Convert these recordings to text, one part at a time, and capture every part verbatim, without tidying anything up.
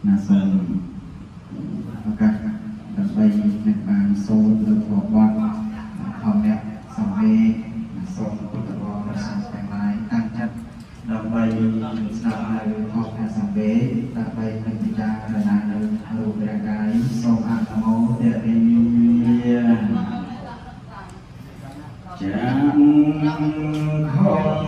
là sông các đặc bay nhật bản số được phổ quát hồng đẹp sông về sông của tập bò sông phải lái tăng chất đặc bay sông này học là sông về đặc bay mình chỉ ra là là đủ để cái sông ăn máu để đi chẳng không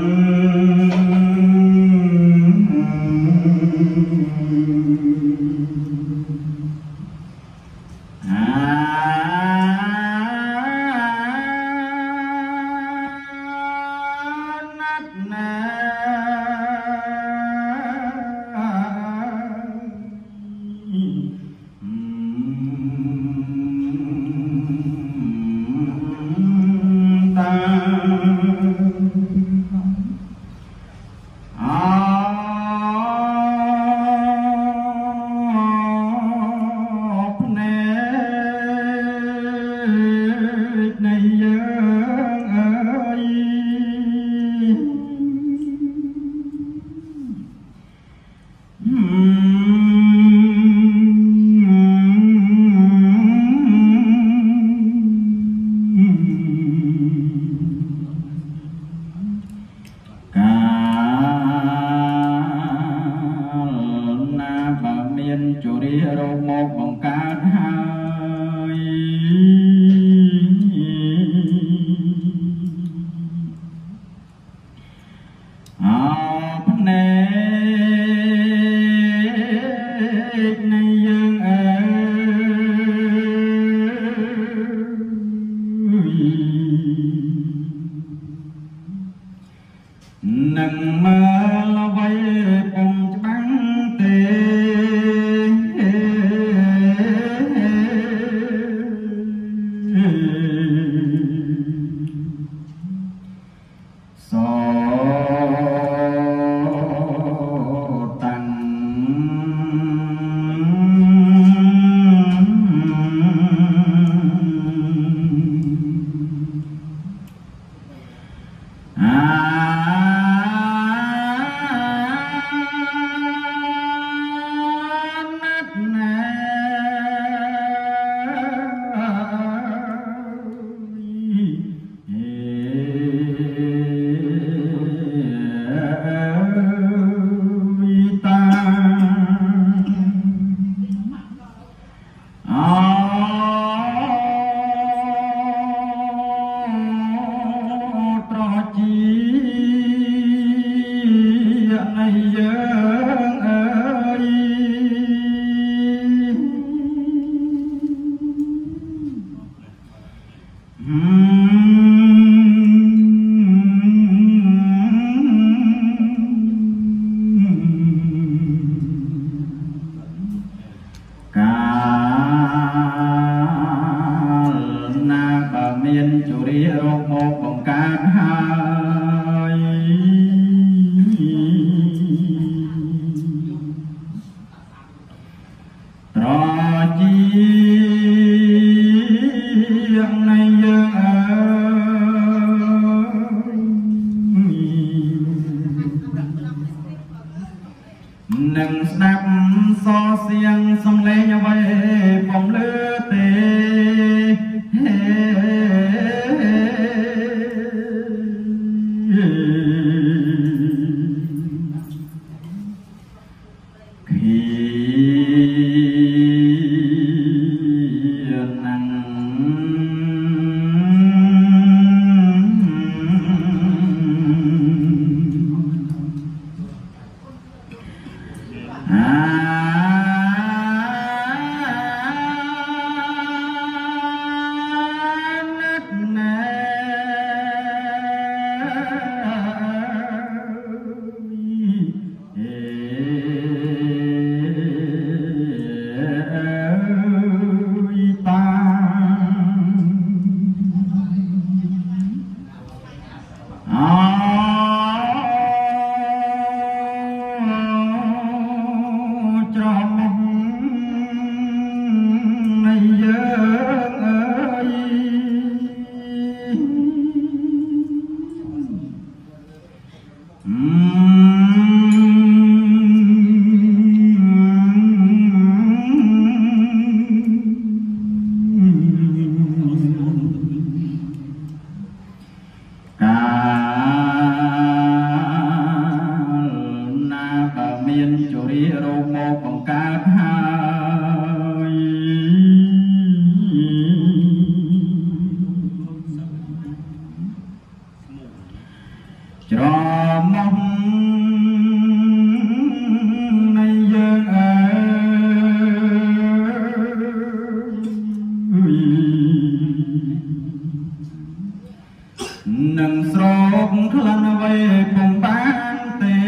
nâng mơ lo vay bông bắn tê so tăng nâng snap so xiềng sông lê nhau về phòng lứa tê មានជរារោគមកបង្កើតហើយច្រមុះនៃយើងអើយនឹងស្រោបក្លិនអ្វីពុំបានទេ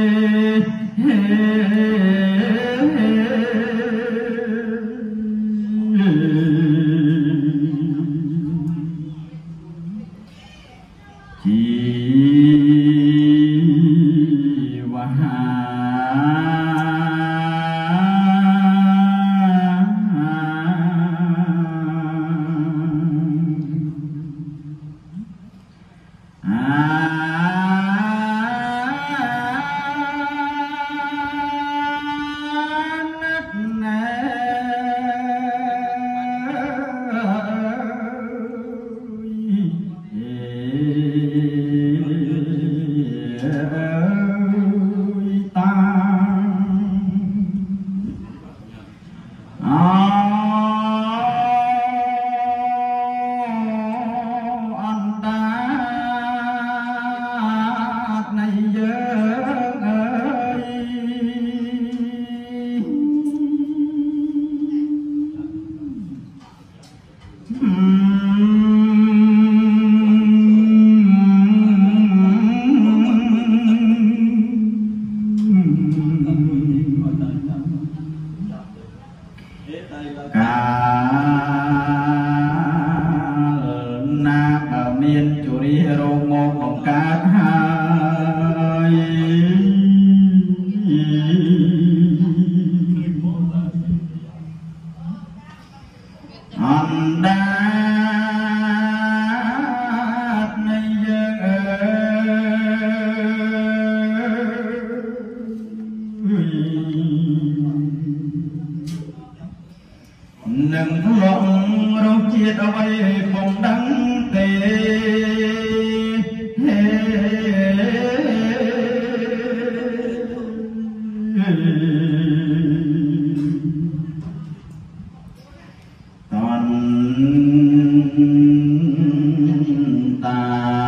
ជីវហានឹងធ្លាប់រសជាតិអ្វីពុំដឹងទេតនតា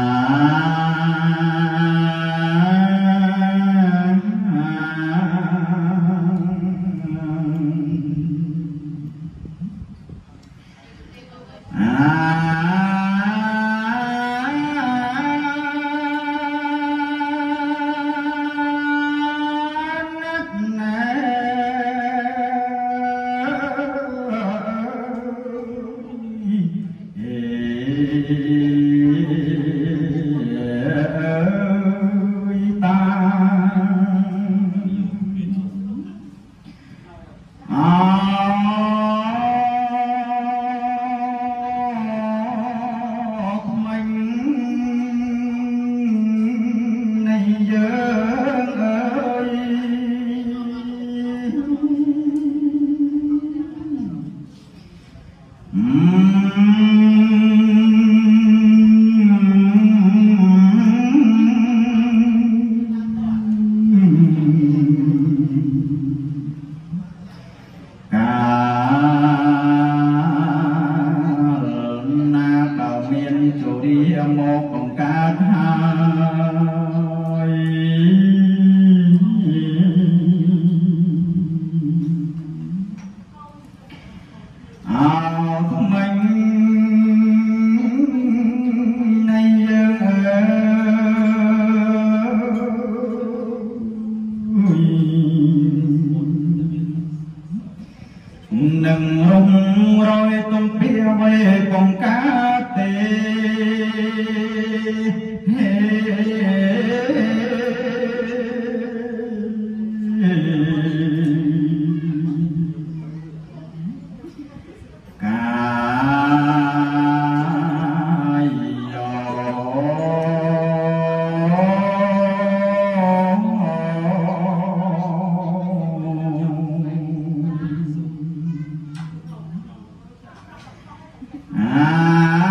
នឹងរុំរយទំពីអ្វីបង្កើតទេAh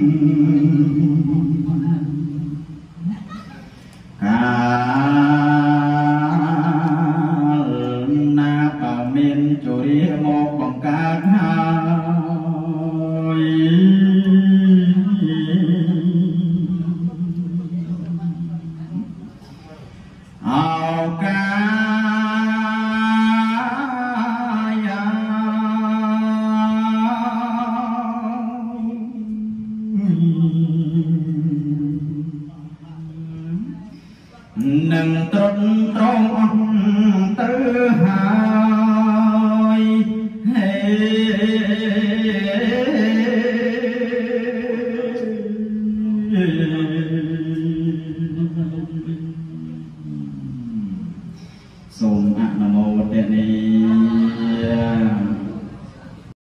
nâng